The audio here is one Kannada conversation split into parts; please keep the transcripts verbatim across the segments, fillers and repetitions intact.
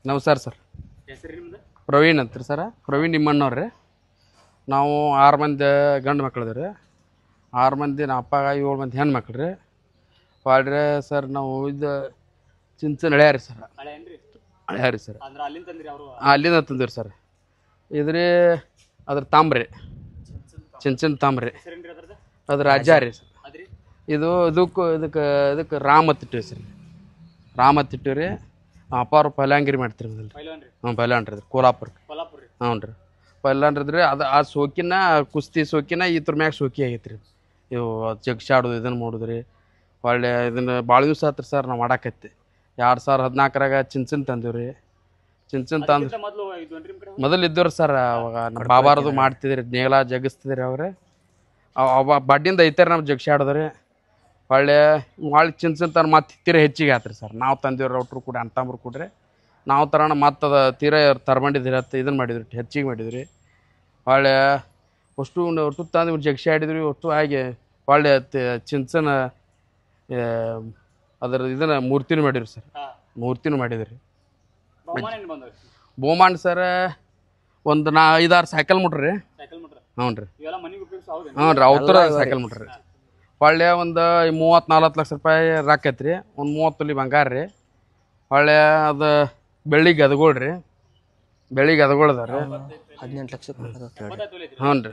ನಮಸ್ಕಾರ ಸರ್. ಹೆಸರು ನಿಮ್ದು? ಪ್ರವೀಣ್ ಅಂತ್ರಿ ಸರ. ಪ್ರವೀಣ್ ನಿಮ್ಮಣ್ಣವ್ರಿ. ನಾವು ಆರು ಮಂದಿ ಗಂಡು ಮಕ್ಳದ್ರಿ ರೀ. ಆರು ಮಂದಿ ನಮ್ಮ ಅಪ್ಪಾಗ ಏಳು ಮಂದಿ ಹೆಣ್ಣು ಮಕ್ಳು ರೀ. ಪಾಡ್ರೆ ಸರ್ ನಾವು ಇದು ಚಿಂಚನ್ ಹಳ್ಯಾರ ರೀ ಸರ್. ಹಳ್ಯಾರ ರೀ ಸರ್. ಅಲ್ಲಿಂದ ತಂದಿರಿ ಸರ್. ಇದ್ರಿ ಅದ್ರ ತಾಮ್ರಿ ಚಿಂಚನ್ ತಾಮ್ರಿ ಅದ್ರ ಅಜ್ಜ ರೀ ಸರ್. ಇದು ಇದಕ್ಕೂ ಇದಕ್ಕೆ ಇದಕ್ಕೆ ರಾಮತ್ ಇಟ್ಟಿವಿ ಸರ್. ರಾಮತ್ ಇಟ್ಟಿವಿ ರೀ. ಅಪ್ಪಾರು ಪೈಲಾಂಗಿರಿ ಮಾಡ್ತೀರಿ ಹ್ಞೂ ಪೈಲಾನ್ರಿ ಅದ್ರ ಕೋಲಾಪುರ. ಹ್ಞೂ ರೀ ಪೈಲಾನ್ರಿದ್ರಿ. ಅದು ಆ ಸೋಕಿನ ಕುಸ್ತಿ ಸೋಕಿನ ಇದ್ರ ಮ್ಯಾಗ ಸೋಕಿ ಆಗೈತೆ ರೀ. ಇವು ಜಗ್ಸಾಡೋದು ಇದನ್ನು ಮಾಡೋದ್ರಿ. ಒಳ್ಳೆ ಇದನ್ನು ಭಾಳ ದಿವಸ ಆತ್ರಿ ಸರ್ ನಾವು ಮಾಡಾಕತ್ತಿ. ಎರಡು ಸಾವಿರ ಹದಿನಾಲ್ಕರಾಗ ಚಿಂಚನ್ ತಂದೀವಿ ರೀ. ಚಿಂಚನ್ ತಂದು ಮೊದಲು ಇದ್ದವ್ರಿ ಸರ್. ಅವಾಗ ನಮ್ಮ ಬಾಬಾರದು ಮಾಡ್ತಿದ್ರಿ ನೇಗ್ಲ ಜಗಿಸ್ತಿದ್ರಿ ಅವ್ರೆ. ಅವ ಬಡ್ಡಿಂದ ಐತಾರ ನಮ್ಮ ಜಗ್ಸಾಡೋದ್ರಿ. ಹೊಳ್ಳೆ ಹೊಳ್ಳಿ ಚಿಂಚನ್ ತಂದು ಮತ್ತೆ ತೀರ ಹೆಚ್ಚಿಗೆ ಆತ್ರಿ ಸರ್. ನಾವು ತಂದಿವ್ರಿ ಒಟ್ರು ಕೂಡ ಅಣ್ತಂಬ್ರು ಕೂಡ್ರಿ. ನಾವು ತರೋಣ ಮತ್ತು ಅದು ತೀರ ತರ್ಬಂಡಿದ್ರಿ ಹತ್ತು ಇದನ್ನು ಮಾಡಿದ್ರಿ ಹೆಚ್ಚಿಗೆ ಮಾಡಿದ್ರಿ. ಹೊಳ್ಳೆ ಅಷ್ಟು ಒಟ್ಟು ತಂದು ಜಗ್ಸಿ ಆಡಿದ್ರಿ. ಒಟ್ಟು ಹಾಗೆ ಹೊಳ್ಳೆ ಚಿಂಚನ ಅದರ ಇದನ್ನು ಮೂರ್ತಿನೂ ಮಾಡಿದ್ರಿ ಸರ್. ಮೂರ್ತಿನೂ ಮಾಡಿದ್ರಿ. ಬಹುಮಾನ ಸರ್ ಒಂದು ನಾ ಐದಾರು ಸೈಕಲ್ ಮುಟ್ರಿ. ಹ್ಞೂ ರೀ ಹ್ಞೂ ರೀ ಅವ್ರ ಸೈಕಲ್ ಮುಟ್ರಿ. ಹೊಳ್ಳೆ ಒಂದು ಮೂವತ್ತು ನಲ್ವತ್ತು ಲಕ್ಷ ರೂಪಾಯಿ ರಾಕೈತೆ ರೀ. ಒಂದು ಮೂವತ್ತು ತೊಲಿ ಬಂಗಾರ ರೀ. ಹೊಳ್ಳೆ ಅದು ಬೆಳ್ಳಿ ಗದಗೋಳು ರೀ. ಬೆಳ್ಳಿ ಗದಗೋಳು ಅದ ರೀ. ಹದಿನೆಂಟು ಲಕ್ಷ ಹ್ಞೂ ರೀ.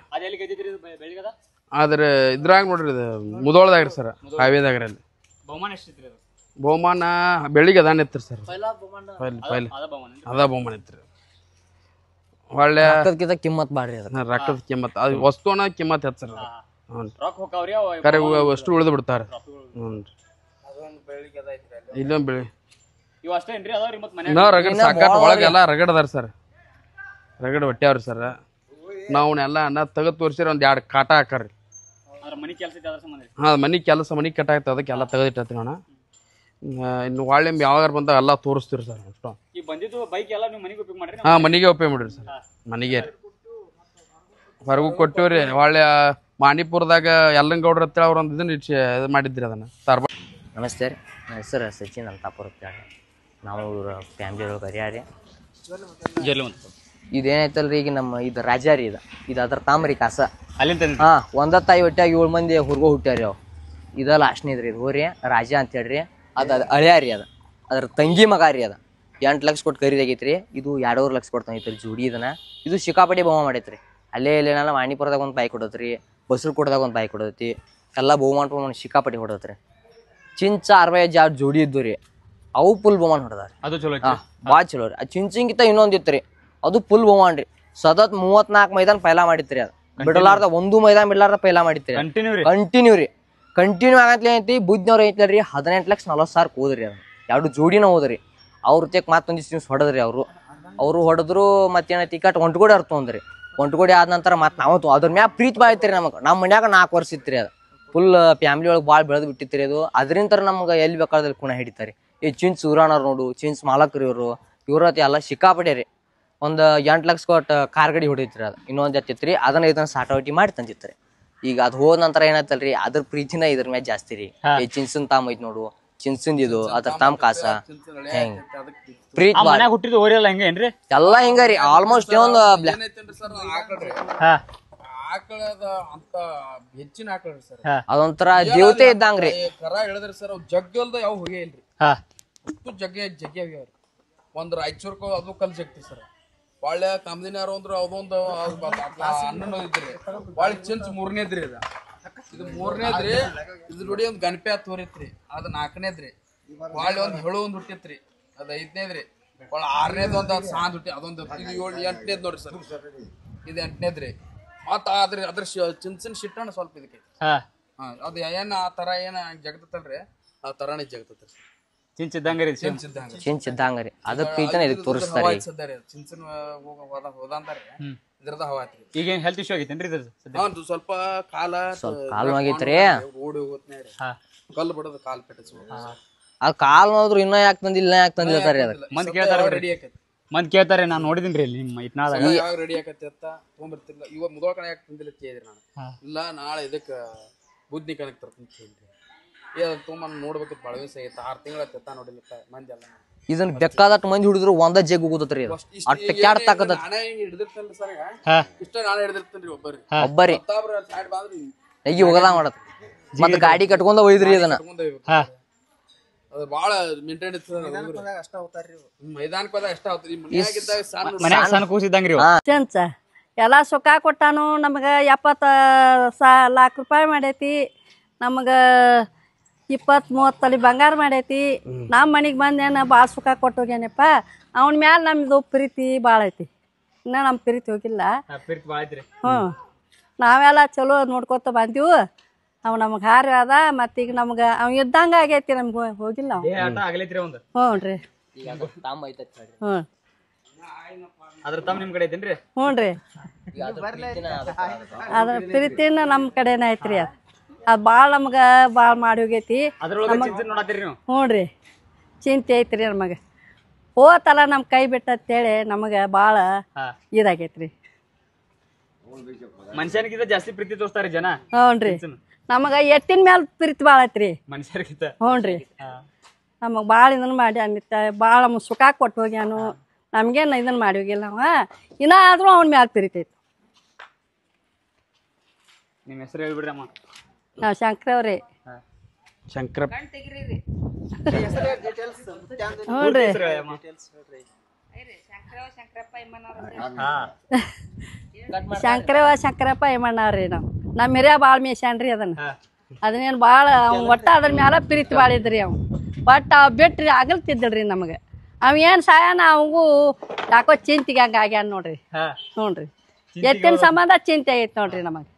ಆದ್ರೆ ಇದ್ರಾಗ ನೋಡ್ರಿ ಇದು ಮುದೋಳದಾಗ ರೀ ಸರ್. ಹಾವೇದಾಗ ರೀ ಅಲ್ಲಿ ಬಹುಮಾನ ಬೆಳ್ಳಿಗೆ ಅದಾನ ಇತ್ತು ಸರ್. ಪೈಲ್ ಪೈಲ್ ಅದ ಬಹುಮಾನ ಇತ್ತು. ಹೊಳ್ಳೆ ಕಿಮ್ಮತ್ ಬಾಡ್ರಿ ರೊಕ್ಕದ ಕಿಮ್ಮತ್ ಅದು ವಸ್ತುನ ಕಿಮ್ಮತ್ ಹೆಚ್ಚರ. ಹ್ಞೂ ಕರೆ ಅಷ್ಟು ಉಳಿದು ಬಿಡ್ತಾರೆ. ಹ್ಞೂ ರೀ ಇಲ್ಲೊಂದು ಬೆಳಿ ನಾ ರಗಡ್ ಸಾಕಾಟ್ ಒಳಗೆಲ್ಲ ರಗಡ್ ಅದಾರ ಸರ್. ರಗಡ್ ಹೊಟ್ಟ್ಯಾವ್ರಿ ಸರ್. ನಾವು ಎಲ್ಲ ಅನ್ನ ತೆಗೆದು ತೋರಿಸಿರಿ ಒಂದು ಎರಡು ಕಾಟ ಹಾಕಾರ್ರಿ. ಹಾಂ ಮನೆ ಕೆಲಸ ಮನೆ ಕಟ್ಟ ಆಗ್ತದೆ ಅದಕ್ಕೆಲ್ಲ ತೆಗೆದಿಟ್ಟತ್ರಿ ಅಣ್ಣ. ಇನ್ನು ಒಳ್ಳೆ ಯಾವಾಗ ಬಂದಾಗ ಎಲ್ಲ ತೋರಿಸ್ತೀರಿ ಸರ್. ಅಷ್ಟು ಹಾಂ ಮನೆಗೆ ಉಪಯೋಗ ಮಾಡಿರಿ ಸರ್. ಮನೆಗೆ ರೀ ಹೊರಗೂ ಕೊಟ್ಟಿವ್ರಿ. ಒಳ್ಳೆ ಮಾಣಿಪುರದಾಗ ಯಲ್ಲಂಗೌಡ್ರ ಹತ್ರ ಅವ್ರು ಒಂದು ಇದನ್ನ ಇದು ಮಾಡಿದ್ರಿ ಅದನ್ನು ತರ್ಬ. ನಮಸ್ತೆ ರೀ. ನನ್ನ ಹೆಸರು ಸಚಿನ್ ಅಂತಾಪುರ ಅಂತೇಳಿ. ನಾವು ಫ್ಯಾಮ್ಲಿ ಒಳಗೆ ಹರಿಯಾರಿ. ಇದೇನೈತಲ್ರಿ ಈಗ ನಮ್ಮ ಇದು ರಾಜ ರೀ. ಇದು ಇದು ಅದ್ರ ತಾಮ್ರಿ ಕಾಸ ಹಾಂ ಒಂದ ತಾಯಿ ಹೊಟ್ಯಾಗ ಏಳು ಮಂದಿ ಹುರ್ಗೋ ಹುಟ್ಟ್ಯಾರಿ ಅವು. ಇದ ಲಾಸ್ಟ್ನೇದ್ರಿ ಇದು ಹೋರಿ ರಾಜ ಅಂತ ಹೇಳ್ರಿ. ಅದು ಅದು ಅಳ್ಯಾರಿ. ಅದು ಅದ್ರ ತಂಗಿ ಮಗ ರೀ. ಅದು ಎಂಟು ಲಕ್ಷ ಕೊಟ್ಟು ಖರೀದಾಗೈತ್ರಿ. ಇದು ಎರಡೂವರೆ ಲಕ್ಷ ಕೊಟ್ಟು ತಂಗೈತ್ರಿ ಜೋಡಿ. ಇದನ್ನ ಇದು ಸಿಕ್ಕಾಪಟ್ಟಿ ಬಹುಮಾನ ಮಾಡೈತ್ರಿ. ಅಲ್ಲೇ ಇಲ್ಲೇ ನಾನು ವಾಣಿಪುರದಾಗ ಒಂದು ಬಾಯಿ ಕೊಡತ್ರಿ. ಬಸರು ಕೊಡದಾಗ ಒಂದು ಬಾಯಿ ಕೊಡತಿ. ಎಲ್ಲ ಬಹುಮಾನ ಬಹುಮಾನ ಸಿಕ್ಕಾಪಟ್ಟಿ ಹೊಡತ್ರಿ. ಚಿಂಚ ಅರವೈ ಜಾಡ್ ಜೋಡಿ ಇದ್ದು ರೀ. ಅವು ಫುಲ್ ಬಹುಮಾನ ಹೊಡೆದಾರ. ಹಾಂ ಭಾಳ ಚಲೋ ರೀ. ಆ ಚಿಂಚಿಂಗಿಂತ ಇನ್ನೊಂದು ಇತ್ತು ರೀ. ಅದು ಫುಲ್ ಬಹುಮಾನ ರೀ. ಸತತ್ ಮೂವತ್ನಾಲ್ಕು ಮೈದಾನ ಪೈಲಾ ಮಾಡಿತ್ರಿ. ಅದು ಬಿಡಲಾರ್ದ ಒಂದು ಮೈದಾನ ಬಿಡಲಾರ್ದ ಪೈಲಾ ಮಾಡಿತ್ರಿ. ಕಂಟಿನ್ಯೂ ರೀ. ಕಂಟಿನ್ಯೂ ಆಗತ್ಲಿ ಐತಿ. ಬುದ್ಧಿನವ್ರು ಐತ್ಲರಿ ಹದಿನೆಂಟು ಲಕ್ಷ ನಲ್ವತ್ತು ಸಾವಿರ ಹೋದ್ರಿ. ಅದು ಎರಡು ಜೋಡಿನ ಹೋದ್ರಿ. ಅವ್ರ ತೆಕ್ ಮತ್ತೊಂದು ದಿವ್ಸ ಹೊಡೆದ್ರಿ. ಅವರು ಅವರು ಹೊಡೆದ್ರು ಮತ್ತೇನೈತಿ ಕಟ್ ಒಂಟುಗೋಡಿ ಅರ್ಥ ತೊಂದ್ರಿ. ಒಂಟುಗೋಡಿ ಆದ ನಂತರ ಮತ್ತೆ ನಾವು ಅದ್ರ ಮ್ಯಾಗ ಪ್ರೀತಿ ಭಾಳ ಐತ್ರಿ ನಮಗೆ. ನಮ್ಮ ಮನ್ಯಾಗ ನಾಲ್ಕು ವರ್ಷ ಇತ್ತು ಅದು. ಫುಲ್ ಫ್ಯಾಮ್ಲಿ ಒಳಗೆ ಭಾಳ ಬೆಳೆದು ಬಿಟ್ಟಿತ್ರಿ ಅದು. ಅದರಿಂದ ನಮ್ಗೆ ಎಲ್ಲಿ ಬೇಕಾದ್ರಲ್ಲಿ ಕುಣ ಹಿಡಿತಾರೆ. ಈ ಚಿಂಚ್ ಊರಾಣವ್ರು ನೋಡು ಚಿಂಚ್ ಮಾಲಕ್ರಿ ಇವರು ಇವ್ರತಿ ಎಲ್ಲ ಸಿಕ್ಕಾಪಟ್ಟೆ ರೀ. ಒಂದು ಎಂಟು ಲಕ್ಷ ಕೊಟ್ಟು ಕಾರ್ ಗಡಿ ಹೊಡಿತ್ರಿ. ಅದು ಇನ್ನೊಂದು ಎತ್ತಿತ್ರಿ. ಅದನ್ನ ಇದನ್ನ ಸಾಟಾವಟಿ ಮಾಡಿ ತಂದಿತ್ರಿ. ಈಗ ಅದು ಹೋದ ನಂತರ ಏನಾಯ್ತಲ್ರಿ ಅದ್ರ ಪ್ರೀತಿನ ಇದ್ರ ಮ್ಯಾಗ ಜಾಸ್ತಿ ರೀ. ಈ ಚಿನ್ಸನ್ ತಾಮ್ ಐತ್ ನೋಡು ಚಿನ್ಸನ್ ಇದು ಅದ್ರ ತಾಮ್ ಕಾಸ ಹೆಂಗ್ ಪ್ರೀತಿ ಎಲ್ಲಾ ಹಿಂಗ ರೀ. ಆಲ್ಮೋಸ್ಟ್ ಒಂದು ಹೆಚ್ಚಿನ ಆಕಳ್ರಿ ಸರ್. ಅದೊಂಥರ ದೇವತೆ ಇದ್ದಂಗ್ರಿ. ಕರ ಹೇಳಿದ್ರಿ ಸರ್. ಅವ್ ಜಗ್ಗಲ್ದ ಯಾವ ಹೋಗೇ ಇಲ್ರಿ. ಅಷ್ಟು ಜಗ್ಗೆ ಜಗ್ಗೆ ಆಗ್ಯಾವ್ರಿ. ಒಂದ್ ರಾಯಚೂರ್ಕ ಅದು ಕಲ್ ಜಗ್ತಿ ಸರ್. ಒಳ್ಳೆ ಕಮ್ದಿನಾರು ಅಂದ್ರು ಅದೊಂದು ಹನ್ನೊಂದು ಐತ್ರಿ. ಒಳ್ಳೆ ಚಿಂಚ್ ಮೂರನೇದ್ರಿ. ಅದ ಇದು ಮೂರನೇದ್ರಿ. ಇದ್ರ ನೋಡಿ ಒಂದ್ ಗಣಪೆ ಹತ್ತು ಹೊರಿತ್ರಿ. ಅದ್ ನಾಲ್ಕನೇದ್ರಿ. ಒಳ್ಳೆ ಒಂದ್ ಹೇಳು ಒಂದ್ ಹುಟ್ಟಿತ್ರಿ. ಅದ್ ಐದನೇದ್ರಿ. ಒಳ್ಳೆ ಆರನೇದ್ ಒಂದ್ ಸಾಂದ್ ಹುಟ್ಟಿ ಅದೊಂದು ಇದು ಏಳು ಎಂಟನೇದ್ ನೋಡ್ರಿ ಸರ್. ಇದು ಎಂಟನೇದ್ರಿ. ಮತ್ತ ಅದ್ರ ಅದ್ರ ಚಿಂಚನ್ ಶಿಟ್ಟಣ ಸ್ವಲ್ಪ ಇದಕ್ಕೆ ಹಾ ಅದು ಏನ್ ಆ ತರ ಏನ ಜಗತ್ತಲ್ರಿ ಆ ತರಾನೇ ಜಗತ್ತತ್ರಿ. ಚಿಂಚಿದ್ದಂಗ್ರಿ ಚಿಂಚಿದ್ದಂಗ್ರಿ. ಅದ ಪ್ರೀತಿನ ಇದಕ್ಕೆ ತೋರಿಸ್ತಾರೆ. ಚಿಂಚನ್ ಹೋದಂತಾರೆ ಇದ್ರದ ಹವಾತ್ರಿ. ಈಗ ಏನ್ ಹೆಲ್ತ್ ಇಶ್ಯೂ ಆಗೈತೇನ್ರಿ ಇದ್ರ? ಹೌದು ಸ್ವಲ್ಪ ಕಾಲ ಸ್ವಲ್ಪ ಕಾಲು ಆಗೈತ್ರಿ. ಓಡಿ ಹೋಗ್ತನೇ ಕಲ್ಲು ಬಿಡೋದು ಕಾಲ್ ಪೆಟ್ಟ ಆ ಕಾಲ್ ನೋಡಿದ್ರು ಇನ್ನ ಯಾಕೆ ತಂದಿಲ್ಲ ಯಾಕೆ ತಂದಿರ್ತಾರೆ. ಅದಕ್ಕೆ ಮಂದಿ ಕೇಳ್ತಾರೆ ರೆಡಿ ಆಕೈತಿ. ಮಂದಿ ಕೇಳ್ತಾರೆ. ನಾನು ನೋಡಿದೀನಿ ರೀ ನಿಮ್ಮ ಇಟ್ನಾದಾಗ ಯಾವಾಗ ರೆಡಿ ಆಕತಿ ಅಂತ ತೊಗೊಂಬರ್ತಿಲ್ಲ. ಇವಾಗ ಮುದೋಳ ಯಾಕೆ ತಂದಿಲ್ಲ ಕೇಳಿದ್ರಿ ನಾನು. ಇಲ್ಲ ನಾಳೆ ಇದಕ್ಕೆ ಬುದ್ಧಿ ಕಣಕ್ ತರ್ತೀನಿ ಕೇಳಿದ್ರಿ. ಏ ಅದು ತೊಗೊಂಬಂದು ನೋಡ್ಬೇಕಿತ್ತು. ಭಾಳ ದಿವಸ ಆಗೈತೆ. ಆರು ತಿಂಗಳ ತೆತ್ತ ನೋಡಿಲ್ಲ ಮಂದಿ ಎಲ್ಲ. ಇದನ್ನ ಬೇಕಾದಟ್ಟು ಮಂದಿ ಹುಡಿದ್ರು ಒಂದ ಜಗ್ ಹೋಗುತ್ತತ್ರಿ ಇದು ಅಟ್ಟ ಕ್ಯಾಡ್ ತಾಕದ ನಾನೇ ಹಿಂಗ್ ಹಿಡ್ದಿರ್ತೇನ್ರಿ ಸರ್ ಈಗ. ಹಾ ಇಷ್ಟ ನಾನೇ ಹಿಡ್ದಿರ್ತೇನ್ರಿ ಒಬ್ಬರಿ ಒಬ್ಬರಿ ಮತ್ತೊಬ್ರು ಸೈಡ್ ಬಾದ್ರಿ ಎಗಿ ಹೋಗದ ಮಾಡತ್ ಮತ್ತ ಗಾಡಿ ಕಟ್ಕೊಂಡ ಒಯ್ದ್ರಿ ಇದನ್ನ ಹಾ ಅದು ಬಾಳ ಮೇಂಟೈನ್ ಮೈದಾನಕ್ ಹೋದಾಗ ಎಷ್ಟ ಆಗ್ತದೆ ಈ ಮನ್ಯಾಗಿದ್ದಾಗ ಸಣ್ಣ ಮನ್ಯಾಗ ಸಣ್ಣ ಕೂಸಿದ್ದಂಗ್ರಿ ಇವು. ಚೆಂಚ ಎಲ್ಲ ಸುಖ ಕೊಟ್ಟಾನು ನಮಗೆ ಎಪ್ಪತ್ತು ಸಾ ಲಾಖ ರೂಪಾಯಿ ಮಾಡೈತಿ ನಮಗೆ ಇಪ್ಪತ್ತು ಮೂವತ್ತು ತೊಲಿ ಬಂಗಾರ ಮಾಡೈತಿ ನಮ್ಮ ಮನೆಗೆ ಬಂದೇನ ಭಾಳ ಸುಖ ಕೊಟ್ಟು ಹೋಗ್ಯಾನಪ್ಪ ಅವನ ಮ್ಯಾಲೆ ನಮ್ಮದು ಪ್ರೀತಿ ಭಾಳ ಐತಿ ಇನ್ನೂ ನಮ್ಮ ಪ್ರೀತಿ ಹೋಗಿಲ್ಲ. ಹಾ, ಪ್ರೀತಿ ಭಾಳ ಐತ್ರಿ. ಹ್ಞೂ ನಾವೆಲ್ಲ ಚಲೋ ನೋಡ್ಕೊತ ಬಂದೀವು. ಅವ್ ನಮಗೆ ಹಾರಿ ಅದ ಮತ್ತೀಗ ನಮ್ಗೆ ಅವ್ ಇದ್ದಂಗೆ ಆಗೈತಿ ನಮ್ಗೆ ಹೋಗಿಲ್ಲ ಅವ. ದೇಹ ಆಟ ಆಗಲೈತ್ರಿ ಅವಂದು. ಹ್ಞೂ ರೀ ಹ್ಞೂ ಅದ್ರ ತಮ್ಮ ನಿಮ್ ಕಡೆ ಐತೇನ್ರಿ? ಹ್ಞೂ ರೀ ಅದ್ರ ಪ್ರೀತಿನ ನಮ್ಮ ಕಡೆನೇ ಐತ್ರಿ ಅದು ಅದು ಭಾಳ ನಮ್ಗೆ ಭಾಳ ಮಾಡಿ ಹೋಗೈತಿ. ಅದ್ರೊಳಗೆ ಚಿಂತೆ ನೋಡತ್ತೀರಿ ನೀವು? ಹ್ಞೂ ರೀ ಚಿಂತೆ ಐತ್ರಿ ನಮಗೆ ಹೋತಲ್ಲ ನಮ್ಮ ಕೈ ಬಿಟ್ಟಂತೇಳಿ ನಮಗೆ ಭಾಳ ಹಾ ಇದಾಗೈತ್ರಿ. ಮನುಷ್ಯನಿಗಿಂತ ಜಾಸ್ತಿ ಪ್ರೀತಿ ತೋರಿಸ್ತಾರೆ ಜನ ಹ್ಞೂ ರೀ ನಮಗೆ ಎತ್ತಿನ ಮ್ಯಾಲ ಪ್ರೀತಿ ಭಾಳ ಐತ್ರಿ ಮನುಷ್ಯರಿಗಿಂತ. ಹ್ಞೂ ರೀ ನಮಗೆ ಭಾಳ ಇದನ್ನ ಮಾಡಿ ಅನ್ನಿತ್ತ ಭಾಳ ನಮಗೆ ಸುಖ ಕೊಟ್ಟು ಹೋಗ್ಯಾನು ನಮಗೇನು ಇದನ್ನ ಮಾಡಿ ಹೋಗಿಲ್ಲ ಅವ ಇನ್ನ ಆದ್ರೂ ಅವನ ಮ್ಯಾಲ ಪ್ರೀತಿ ಐತಿ. ನಿಮ್ಮ ಹೆಸರು ಹೇಳ್ಬಿಡ್ರಿ ಅಮ್ಮ. ನಾವು ಶಂಕರವ್ರಿ. ಶಂಕರ ಹ್ಞೂ ರೀ ಶಂಕರವ ಶಂಕರಪ್ಪ ಏಮಣ್ಣವ್ರಿ ನಾವು ನಮ್ಮ ಹಿರಿಯ ಭಾಳ ಮೇಯ್ಸ್ಯಾನ್ರಿ ಅದನ್ನ ಅದನ್ನೇನು ಭಾಳ ಅವ್ನು ಒಟ್ಟು ಅದ್ರ ಮ್ಯಾಲ ಪ್ರೀತಿ ಬಾಳಿದ್ರಿ ಅವ್ ಬಟ್ ಅವ್ ಬಿಟ್ರಿ ಆಗಲ್ತಿದ್ದಳ್ರಿ ನಮಗೆ ಅವ್ ಏನು ಸಾಯನ ಅವಂಗೂ ಯಾಕೋ ಚಿಂತಿಗೆ ಹಂಗೆ ಆಗ್ಯಾನ ನೋಡ್ರಿ. ಹ್ಞೂ ರೀ ಎತ್ತಿನ ಸಂಬಂಧ ಚಿಂತೆ ಆಗೈತೆ ನೋಡ್ರಿ ನಮಗೆ.